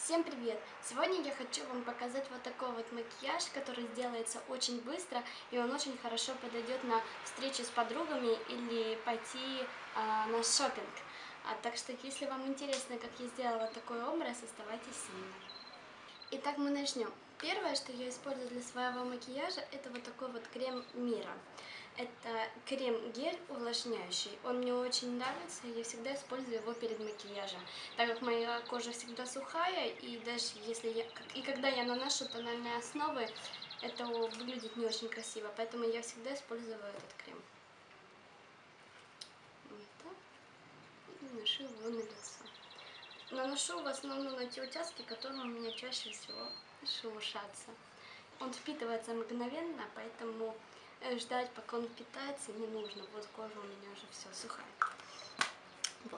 Всем привет! Сегодня я хочу вам показать вот такой вот макияж, который сделается очень быстро, и он очень хорошо подойдет на встречу с подругами или пойти на шопинг. Так что, если вам интересно, как я сделала такой образ, оставайтесь с нами. Итак, мы начнем. Первое, что я использую для своего макияжа, это вот такой вот крем Мира. Это крем-гель увлажняющий. Он мне очень нравится, и я всегда использую его перед макияжем. Так как моя кожа всегда сухая, и даже если когда я наношу тональные основы, это выглядит не очень красиво. Поэтому я всегда использую этот крем. Вот так. И наношу его на лицо. Наношу в основном на те участки, которые у меня чаще всего шелушатся. Он впитывается мгновенно, поэтому ждать, пока он впитается, не нужно. Вот кожа у меня уже все сухая. Вот.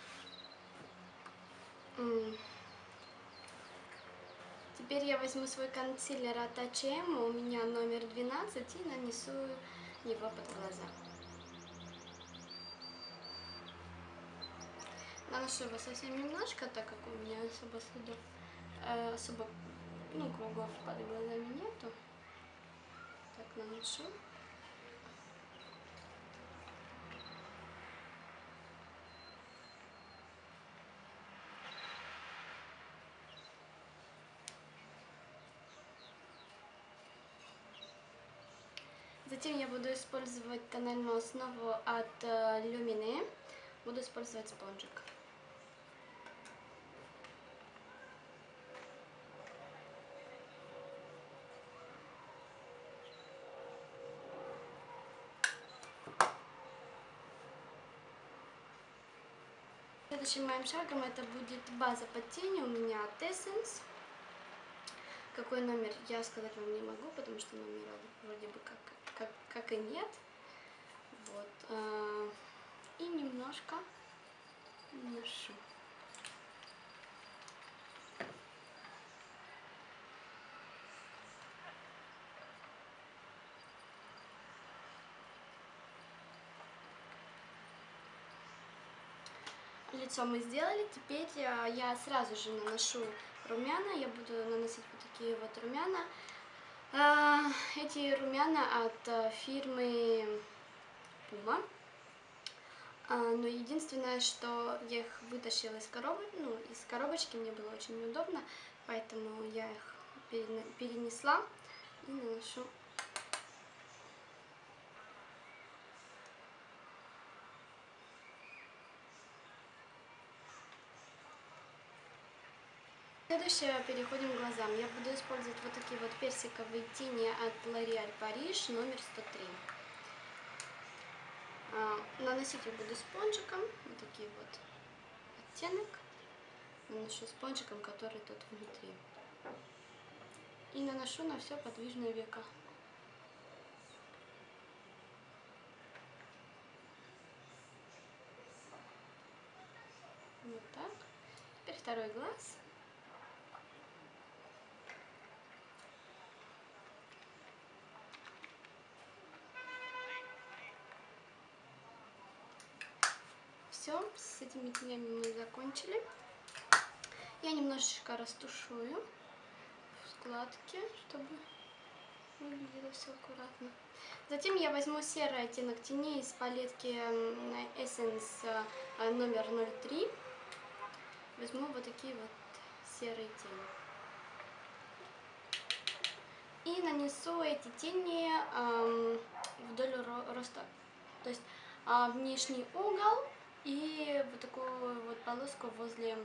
Теперь я возьму свой консилер от H&M, у меня номер 12, и нанесу его под глаза. Наношу его совсем немножко, так как у меня особо следов, кругов под глазами нету. Так, наношу. Затем я буду использовать тональную основу от Lumine. Буду использовать спонжик. Следующим моим шагом это будет база под тени у меня от Essence. Какой номер, я сказать вам не могу, потому что номера вроде бы как и нет. Вот. И немножко наношу. Лицо мы сделали, теперь я сразу же наношу румяна, я буду наносить вот такие вот румяна. Эти румяна от фирмы Puma. Но единственное, что я их вытащила из коробочки, мне было очень неудобно, поэтому я их перенесла и наношу. Следующее, переходим к глазам. Я буду использовать вот такие вот персиковые тени от L'Oréal Paris номер 103. Наносить я буду спонжиком, вот такие вот оттенок. Наношу спонжиком, который тут внутри. И наношу на все подвижное веко. Вот так. Теперь второй глаз. Все, с этими тенями мы закончили. Я немножечко растушую складки, чтобы выглядело все аккуратно. Затем я возьму серый оттенок теней из палетки Essence номер 03. Возьму вот такие вот серые тени. И нанесу эти тени вдоль роста. То есть внешний угол и вот такую вот полоску возле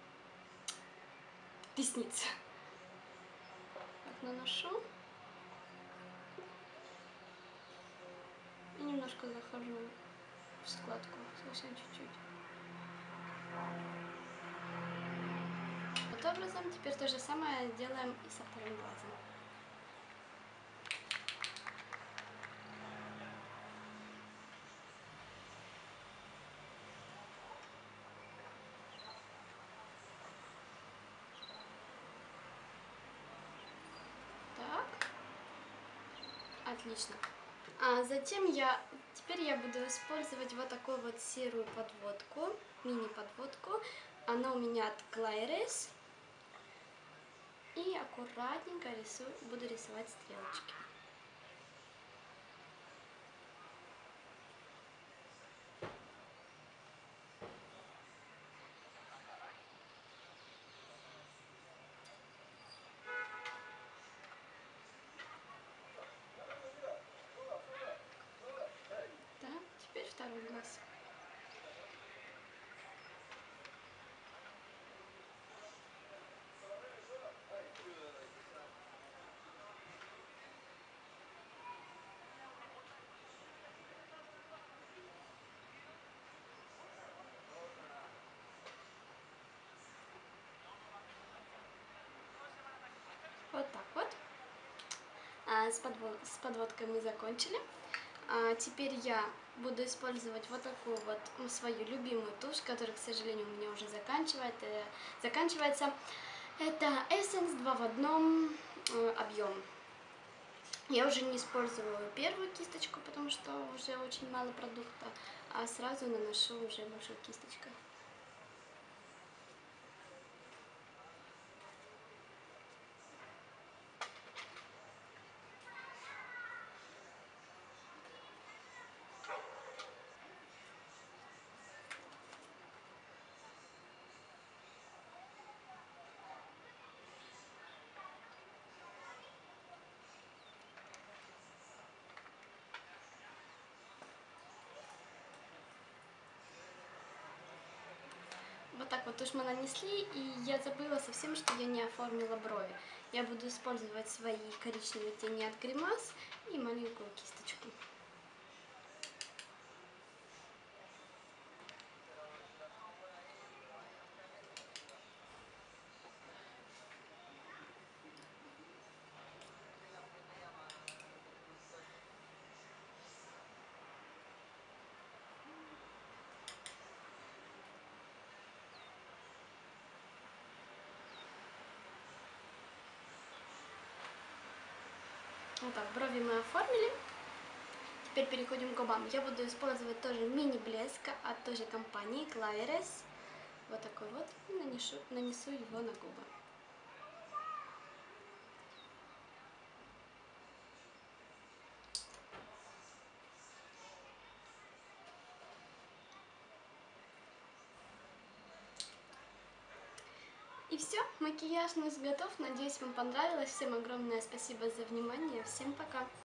ресниц. Так, наношу. И немножко захожу в складку, совсем чуть-чуть. Вот образом. Теперь то же самое делаем и со вторым глазом. Так. Отлично. Теперь я буду использовать вот такую вот серую подводку, мини-подводку. Она у меня от Clarins. И аккуратненько буду рисовать стрелочки. Так, теперь второй глаз. Вот так вот. С подводкой мы закончили. Теперь я буду использовать вот такую вот свою любимую тушь, которая, к сожалению, у меня уже заканчивается. Это Essence 2 в одном объем. Я уже не использую первую кисточку, потому что уже очень мало продукта, а сразу наношу уже большой кисточкой. Вот так вот тушь мы нанесли, и я забыла совсем, что я не оформила брови. Я буду использовать свои коричневые тени от Гримас и маленькую кисточку. Вот так, брови мы оформили. Теперь переходим к губам. Я буду использовать тоже мини-блеск от той же компании Claires. Вот такой вот. И нанесу его на губы. И все, макияж наш готов. Надеюсь, вам понравилось. Всем огромное спасибо за внимание. Всем пока!